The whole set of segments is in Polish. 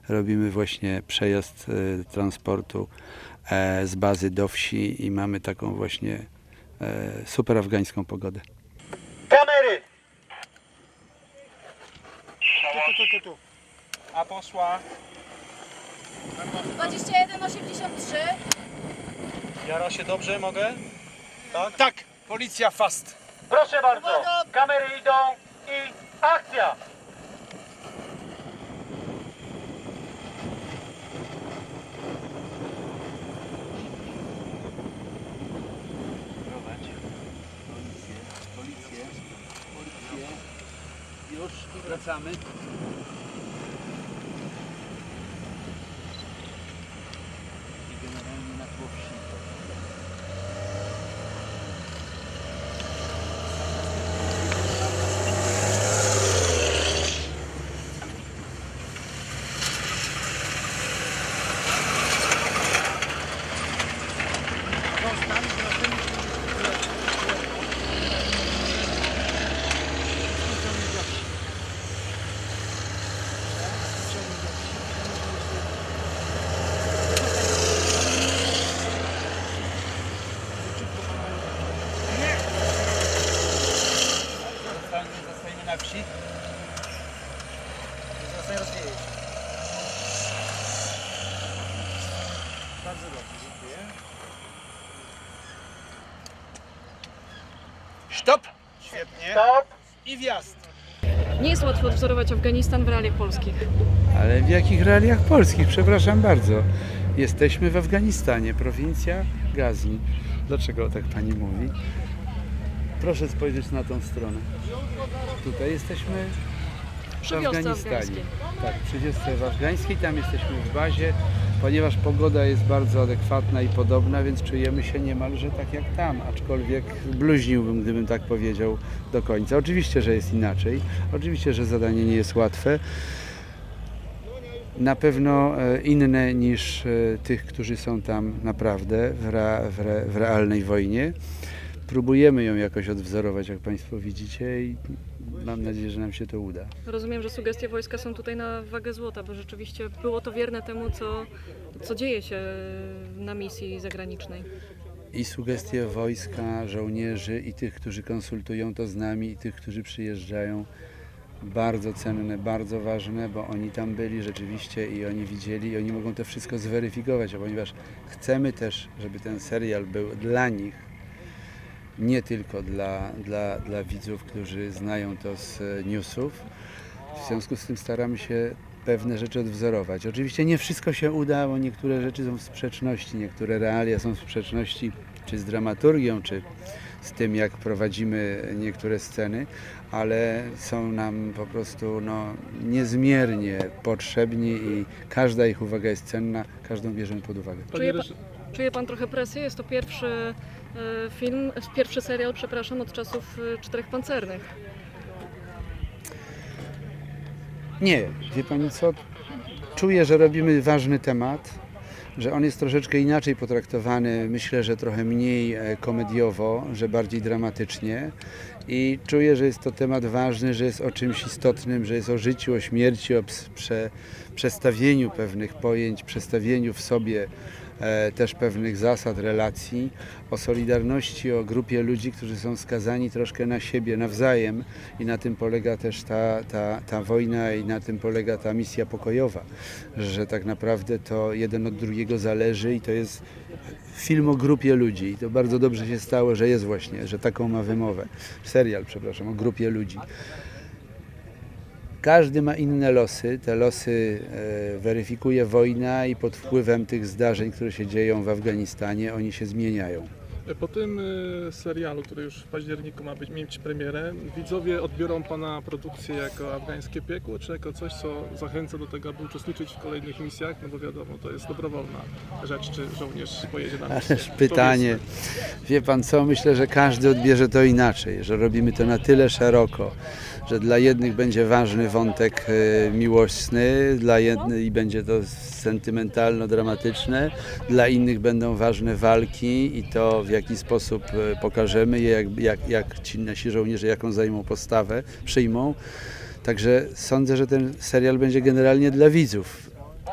robimy właśnie przejazd transportu z bazy do wsi i mamy taką właśnie super afgańską pogodę. Kamery! Tu. A poszła. 21,83. Jara się dobrze, mogę? Tak? Tak, policja fast. Proszę bardzo, kamery idą i akcja! Policję. Już wracamy. I generalnie na tło wsi. Zostajemy na wsi. Zaraz nie rozwieje się. Bardzo dobrze, dziękuję. Stop! Świetnie. Stop! I wjazd. Nie jest łatwo odwzorować Afganistan w realiach polskich. Ale w jakich realiach polskich? Przepraszam bardzo. Jesteśmy w Afganistanie, prowincja Gazni. Dlaczego tak pani mówi? Proszę spojrzeć na tą stronę. Tutaj jesteśmy w Przy wiosce Afganistanie. afgańskiej. Tak, przy wiosce w afgańskiej, tam jesteśmy w bazie, ponieważ pogoda jest bardzo adekwatna i podobna, więc czujemy się niemalże tak jak tam, aczkolwiek bluźniłbym, gdybym tak powiedział do końca. Oczywiście, że jest inaczej, oczywiście, że zadanie nie jest łatwe. Na pewno inne niż tych, którzy są tam naprawdę w realnej wojnie. Próbujemy ją jakoś odwzorować, jak Państwo widzicie, i mam nadzieję, że nam się to uda. Rozumiem, że sugestie wojska są tutaj na wagę złota, bo rzeczywiście było to wierne temu, co dzieje się na misji zagranicznej. I sugestie wojska, żołnierzy i tych, którzy konsultują to z nami, i tych, którzy przyjeżdżają, bardzo cenne, bardzo ważne, bo oni tam byli rzeczywiście i oni widzieli i oni mogą to wszystko zweryfikować, a ponieważ chcemy też, żeby ten serial był dla nich, nie tylko dla widzów, którzy znają to z newsów. W związku z tym staramy się pewne rzeczy odwzorować. Oczywiście nie wszystko się uda, bo niektóre rzeczy są w sprzeczności, niektóre realia są w sprzeczności czy z dramaturgią, czy z tym, jak prowadzimy niektóre sceny, ale są nam po prostu niezmiernie potrzebni i każda ich uwaga jest cenna, każdą bierzemy pod uwagę. Czuje pan trochę presję? Jest to pierwszy serial, przepraszam, od czasów Czterech Pancernych. Nie, wie pani co? Czuję, że robimy ważny temat, że on jest troszeczkę inaczej potraktowany, myślę, że trochę mniej komediowo, że bardziej dramatycznie i czuję, że jest to temat ważny, że jest o czymś istotnym, że jest o życiu, o śmierci, o przestawieniu pewnych pojęć, przestawieniu w sobie też pewnych zasad, relacji, o solidarności, o grupie ludzi, którzy są skazani troszkę na siebie nawzajem i na tym polega też ta wojna i na tym polega ta misja pokojowa, że tak naprawdę to jeden od drugiego zależy i to jest film o grupie ludzi i to bardzo dobrze się stało, że jest właśnie, że taką ma wymowę, serial, przepraszam, o grupie ludzi. Każdy ma inne losy, te losy weryfikuje wojna i pod wpływem tych zdarzeń, które się dzieją w Afganistanie, oni się zmieniają. Po tym serialu, który już w październiku ma mieć premierę, widzowie odbiorą Pana produkcję jako afgańskie piekło, czy jako coś, co zachęca do tego, aby uczestniczyć w kolejnych misjach? No bo wiadomo, to jest dobrowolna rzecz, czy żołnierz pojedzie na misję. Ależ pytanie, wie Pan co, myślę, że każdy odbierze to inaczej, że robimy to na tyle szeroko, że dla jednych będzie ważny wątek miłosny, dla jednych i będzie to sentymentalno-dramatyczne, dla innych będą ważne walki i to, w jaki sposób pokażemy je, jak ci nasi żołnierze, jaką zajmą postawę, przyjmą. Także sądzę, że ten serial będzie generalnie dla widzów.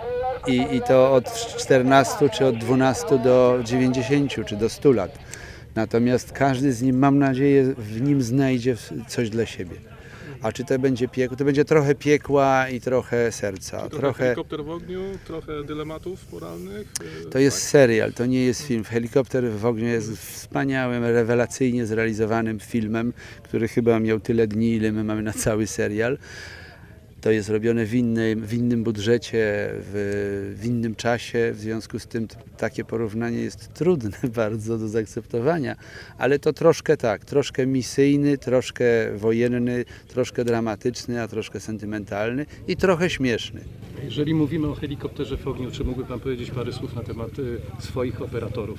I to od 14 czy od 12 do 90 czy do 100 lat. Natomiast każdy z nim, mam nadzieję, w nim znajdzie coś dla siebie. A czy to będzie piekło? To będzie trochę piekła i trochę serca. Trochę Helikopter w ogniu, trochę dylematów moralnych. To jest serial, to nie jest film. Helikopter w ogniu jest wspaniałym, rewelacyjnie zrealizowanym filmem, który chyba miał tyle dni, ile my mamy na cały serial. To jest robione w innym budżecie, w innym czasie, w związku z tym takie porównanie jest trudne bardzo do zaakceptowania, ale to troszkę tak, troszkę misyjny, troszkę wojenny, troszkę dramatyczny, a troszkę sentymentalny i trochę śmieszny. Jeżeli mówimy o helikopterze w ogniu, czy mógłby Pan powiedzieć parę słów na temat swoich operatorów?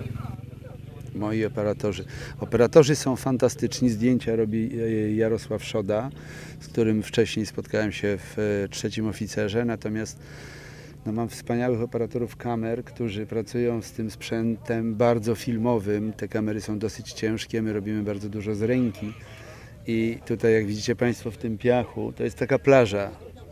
Moi operatorzy. Operatorzy są fantastyczni. Zdjęcia robi Jarosław Szoda, z którym wcześniej spotkałem się w Trzecim Oficerze. Natomiast no, mam wspaniałych operatorów kamer, którzy pracują z tym sprzętem bardzo filmowym. Te kamery są dosyć ciężkie, my robimy bardzo dużo z ręki. I tutaj, jak widzicie Państwo w tym piachu, to jest taka plaża.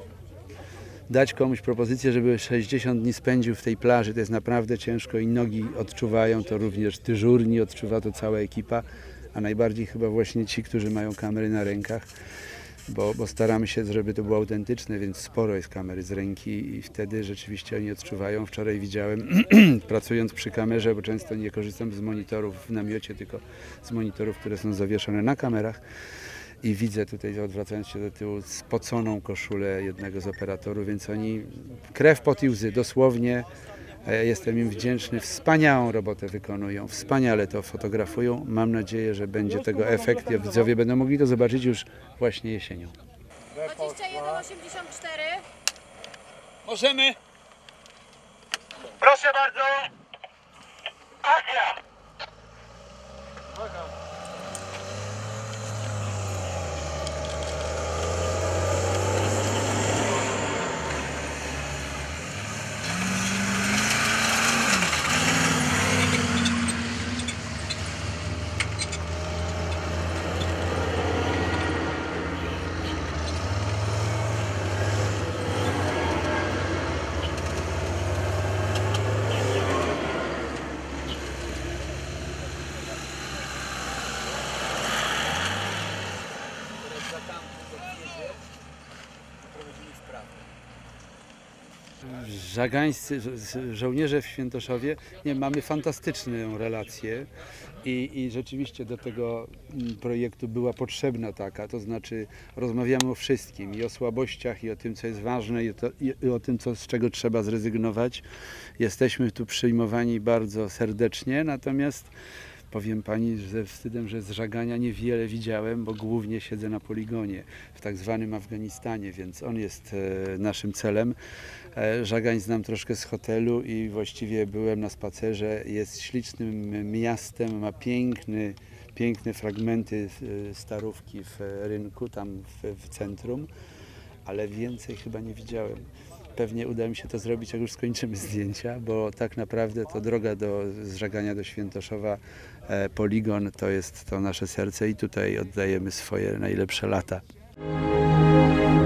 Dać komuś propozycję, żeby 60 dni spędził w tej plaży, to jest naprawdę ciężko i nogi odczuwają to również dyżurni, odczuwa to cała ekipa, a najbardziej chyba właśnie ci, którzy mają kamery na rękach, bo staramy się, żeby to było autentyczne, więc sporo jest kamery z ręki i wtedy rzeczywiście oni odczuwają. Wczoraj widziałem, pracując przy kamerze, bo często nie korzystam z monitorów w namiocie, tylko z monitorów, które są zawieszone na kamerach. I widzę tutaj, odwracając się do tyłu, spoconą koszulę jednego z operatorów, więc oni krew, pot i łzy, dosłownie. Jestem im wdzięczny, wspaniałą robotę wykonują, wspaniale to fotografują. Mam nadzieję, że będzie tego efekt i widzowie będą mogli to zobaczyć już właśnie jesienią. 21,84. Możemy. Proszę bardzo. Akcja! Żagańscy żołnierze w Świętoszowie, nie, mamy fantastyczną relację i rzeczywiście do tego projektu była potrzebna taka, to znaczy rozmawiamy o wszystkim i o słabościach i o tym, co jest ważne i o tym, z czego trzeba zrezygnować. Jesteśmy tu przyjmowani bardzo serdecznie, natomiast powiem Pani ze wstydem, że z żagania niewiele widziałem, bo głównie siedzę na poligonie w tak zwanym Afganistanie, więc on jest naszym celem. Żagań znam troszkę z hotelu i właściwie byłem na spacerze. Jest ślicznym miastem, ma piękne fragmenty starówki w rynku, tam w centrum, ale więcej chyba nie widziałem. Pewnie uda mi się to zrobić, jak już skończymy zdjęcia, bo tak naprawdę to droga z Żagania do Świętoszowa, poligon to jest to nasze serce i tutaj oddajemy swoje najlepsze lata.